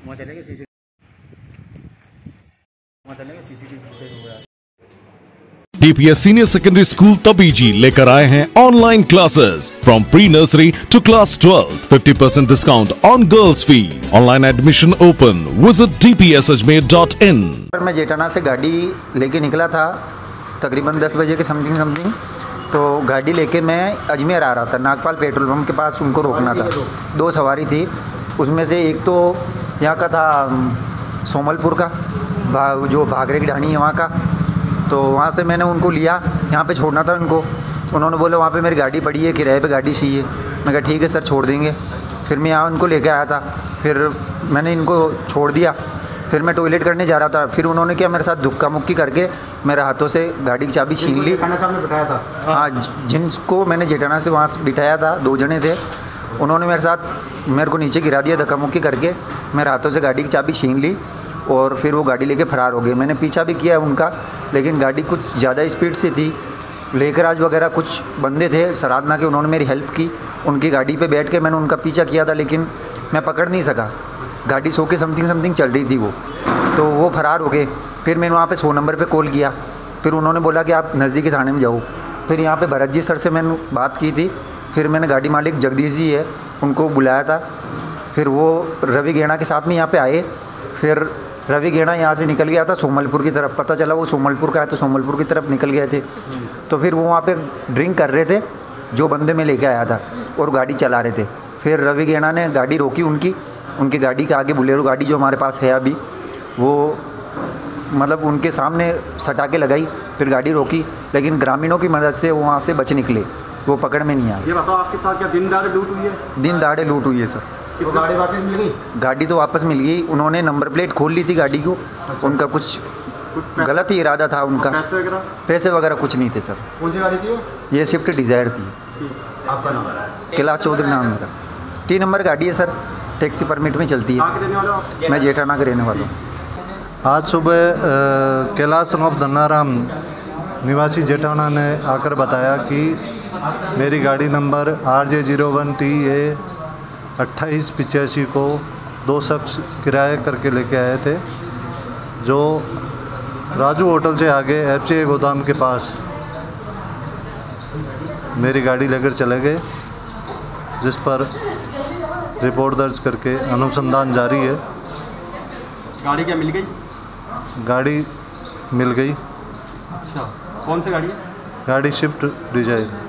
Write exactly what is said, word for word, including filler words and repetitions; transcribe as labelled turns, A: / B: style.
A: वहाँ चलेंगे सीसी वहाँ चलेंगे CCTV.
B: DPS senior secondary school Tabiji लेकर आए हैं online classes from pre nursery to class twelve. Fifty percent discount on girls fees. Online admission open. Visit D P S Ajmer dot in.
C: मैं जेठाना से गाड़ी लेके निकला था तकरीबन दस बजे के समथिंग समथिंग तो गाड़ी लेके मैं अजमेर आ रहा था। नागपाल पेट्रोल पंप के पास उनको रोकना था। दो सवारी थी, उसमें से एक तो यहाँ का था सोमलपुर का, भा, जो भागरे की ढाणी है वहाँ का। तो वहाँ से मैंने उनको लिया, यहाँ पे छोड़ना था उनको। उन्होंने बोला वहाँ पे मेरी गाड़ी पड़ी है, किराए पे गाड़ी चाहिए। मैं कहा ठीक है सर, छोड़ देंगे। फिर मैं यहाँ उनको लेके आया था, फिर मैंने इनको छोड़ दिया। फिर मैं टॉयलेट करने जा रहा था, फिर उन्होंने क्या मेरे साथ धक्का मुक्की करके मेरे हाथों से गाड़ी की चाबी छीन ली।
A: बिठाया था
C: हाँ, जिनको मैंने जेठाना से वहाँ बिठाया था, दो जने थे, उन्होंने मेरे साथ मेरे को नीचे गिरा दिया धक्का मुक्की करके, मेरे हाथों से गाड़ी की चाबी छीन ली और फिर वो गाड़ी लेके फरार हो गए। मैंने पीछा भी किया उनका, लेकिन गाड़ी कुछ ज़्यादा स्पीड से थी। लेकराज वगैरह कुछ बंदे थे सराधना के, उन्होंने मेरी हेल्प की। उनकी गाड़ी पे बैठ के मैंने उनका पीछा किया था, लेकिन मैं पकड़ नहीं सका। गाड़ी सौ के समथिंग समथिंग चल रही थी वो, तो वो फरार हो गए। फिर मैंने वहाँ पे सौ नंबर पे कॉल किया, फिर उन्होंने बोला कि आप नज़दीकी थाने में जाओ। फिर यहाँ पे भरत जी सर से मैंने बात की थी, फिर मैंने गाड़ी मालिक जगदीश जी है उनको बुलाया था। फिर वो रवि गेणा के साथ में यहाँ पे आए। फिर रवि गेणा यहाँ से निकल गया था सोमलपुर की तरफ, पता चला वो सोमलपुर का है तो सोमलपुर की तरफ निकल गए थे। तो फिर वो वहाँ पे ड्रिंक कर रहे थे जो बंदे में लेके आया था, और गाड़ी चला रहे थे। फिर रवि गेणा ने गाड़ी रोकी उनकी, उनकी गाड़ी के आगे बुलेरो गाड़ी जो हमारे पास है अभी, वो मतलब उनके सामने सटा के लगाई। फिर गाड़ी रोकी, लेकिन ग्रामीणों की मदद से वो वहाँ से बच निकले, वो पकड़ में नहीं आए।
A: ये बताओ आपके साथ क्या दिन दहाड़े लूट हुई है?
C: दिन दहाड़े लूट हुई है सर।
A: तो गाड़ी वापस मिल गई? गाड़ी
C: तो वापस मिल गई। उन्होंने नंबर प्लेट खोल ली थी गाड़ी को। अच्छा। उनका कुछ गलत ही इरादा था उनका।
A: पैसे वगैरह
C: पैसे वगैरह कुछ नहीं थे सर।
A: कौन सी गाड़ी थी?
C: ये स्विफ्ट डिज़ायर थी।
A: आपका नाम?
C: कैलाश चौधरी नाम मेरा। तीन नंबर गाड़ी है सर, टैक्सी परमिट में चलती है। मैं जेठाना का रहने वाला हूँ।
D: आज सुबह कैलाश नौब धन्नाराम निवासी जेठाना ने आकर बताया कि मेरी गाड़ी number R J zero one T A अट्ठाईस पिचासी को दो शख्स किराए करके लेके आए थे, जो राजू होटल से आगे एफ सी ए गोदाम के पास मेरी गाड़ी लेकर चले गए, जिस पर रिपोर्ट दर्ज करके अनुसंधान जारी है।
A: गाड़ी क्या मिल गई?
D: गाड़ी मिल गई।
A: अच्छा, कौन सी गाड़ी है?
D: गाड़ी स्विफ्ट डिजायर।